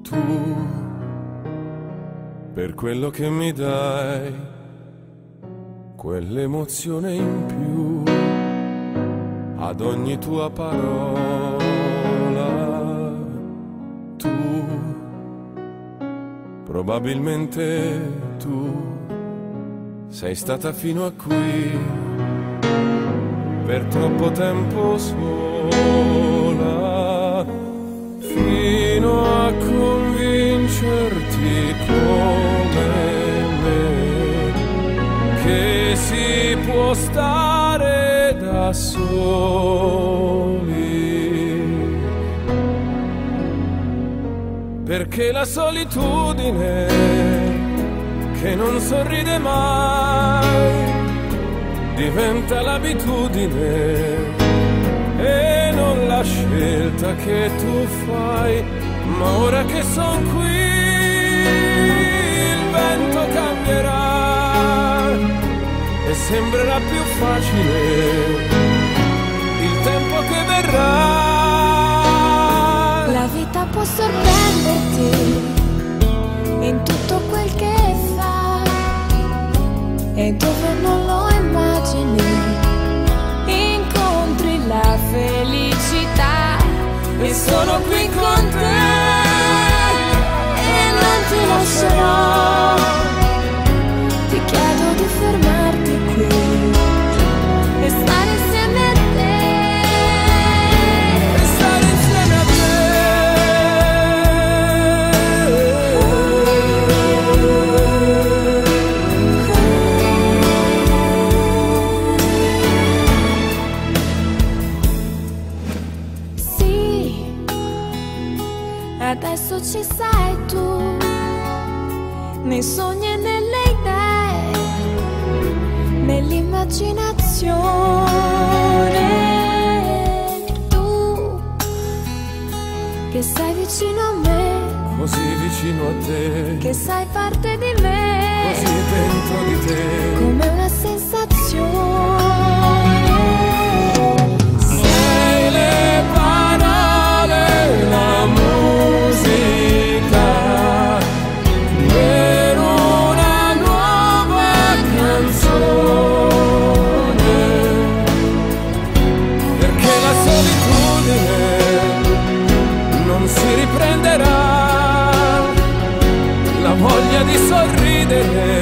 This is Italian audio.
tu, per quello che mi dai, quell'emozione in più, ad ogni tua parola. Tu, probabilmente tu, sei stata fino a qui, per troppo tempo sola, fino a convincerti come me che si può stare da soli, perché la solitudine che non sorride mai diventa l'abitudine e non la scelta che tu fai. Ma ora che son qui il vento cambierà e sembrerà più facile il tempo che verrà. La vita può sorprenderti in tutto quel che fa e dove non lo immagini incontri la felicità. E sono qui con te e non ti lascerò. Ti chiedo di fermarti qui e stare insieme a te. E stare insieme a Adesso ci sei tu, nei sogni e nelle idee, nell'immaginazione. Tu che sei vicino a me, così vicino a te, che sei parte di me, così dentro di te, come una sensazione. sei le parole, la musica per una nuova canzone, perché la solitudine non si riprenderà, la voglia di sorridere